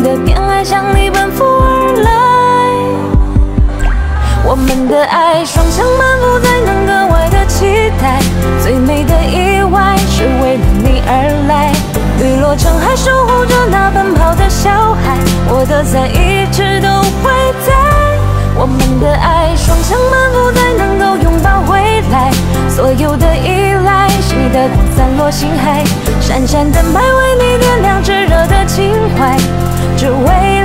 的偏爱向你奔赴而来。我们的爱双向奔赴在那格外的期待，最美的意外是为了你而来。雨落成海，守护着那奔跑的小孩，我的在一直都会在。我们的爱双向奔赴才能够拥抱未来，所有的依赖是你的光散落星海，闪闪灯牌为你点亮炙热的情怀，只为